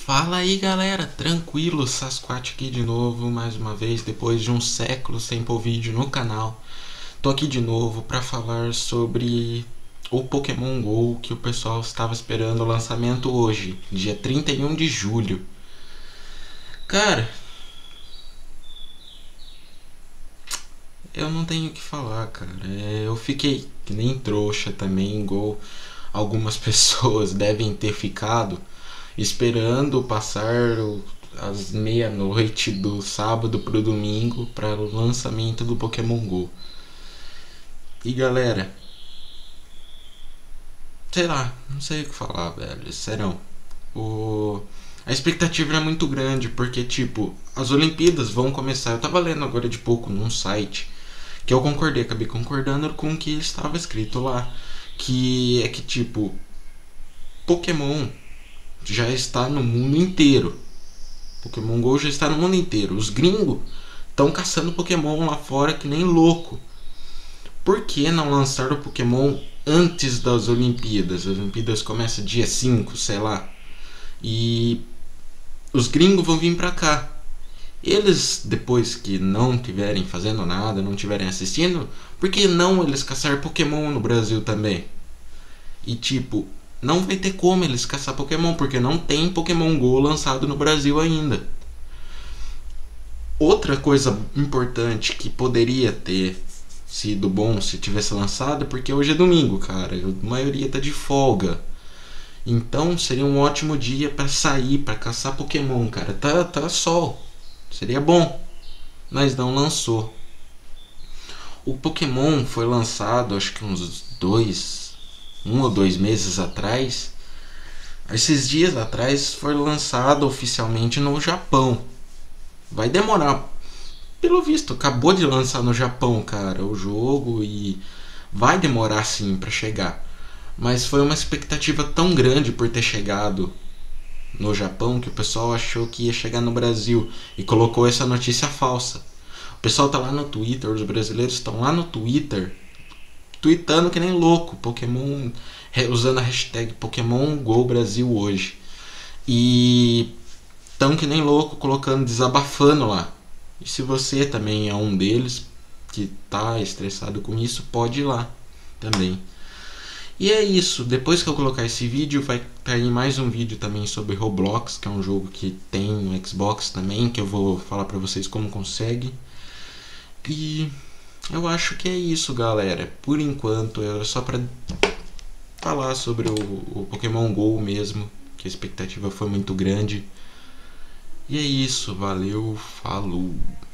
Fala aí galera, tranquilo, Sasquatch aqui de novo, mais uma vez, depois de um século sem pôr vídeo no canal. Tô aqui de novo para falar sobre o Pokémon GO que o pessoal estava esperando o lançamento hoje, dia 31 de julho. Cara, eu não tenho o que falar, cara. Eu fiquei que nem trouxa também em GO. Algumas pessoas devem ter ficado esperando passar as meia-noite do sábado pro domingo para o lançamento do Pokémon GO. E galera, sei lá, não sei o que falar, velho, serão. O... A expectativa é muito grande, porque tipo, as Olimpíadas vão começar. Eu tava lendo agora de pouco num site que eu concordei, acabei concordando com o que estava escrito lá. Que é que tipo, Pokémon já está no mundo inteiro. Pokémon GO já está no mundo inteiro. Os gringos estão caçando Pokémon lá fora que nem louco. Por que não lançar o Pokémon antes das Olimpíadas? As Olimpíadas começam dia 5, sei lá. E os gringos vão vir pra cá. Eles, depois que não tiverem fazendo nada, não tiverem assistindo, por que não eles caçar Pokémon no Brasil também? E tipo, não vai ter como eles caçar Pokémon, porque não tem Pokémon GO lançado no Brasil ainda. Outra coisa importante que poderia ter sido bom se tivesse lançado, porque hoje é domingo, cara, a maioria tá de folga. Então seria um ótimo dia para sair, para caçar Pokémon, cara. Tá sol. Seria bom, mas não lançou. O Pokémon foi lançado, acho que uns 1 ou 2 meses atrás. Esses dias atrás foi lançado oficialmente no Japão. Vai demorar. Pelo visto, acabou de lançar no Japão, cara, o jogo, e vai demorar sim para chegar. Mas foi uma expectativa tão grande por ter chegado no Japão que o pessoal achou que ia chegar no Brasil e colocou essa notícia falsa. O pessoal tá lá no Twitter, os brasileiros estão lá no Twitter, tweetando que nem louco, Pokémon, usando a hashtag Pokémon GO Brasil hoje. E tão que nem louco colocando, desabafando lá. E se você também é um deles que tá estressado com isso, pode ir lá também. E é isso, depois que eu colocar esse vídeo vai cair mais um vídeo também sobre Roblox, que é um jogo que tem no Xbox também, que eu vou falar pra vocês como consegue. E eu acho que é isso, galera. Por enquanto é só pra falar sobre o Pokémon GO mesmo, que a expectativa foi muito grande. E é isso, valeu, falou.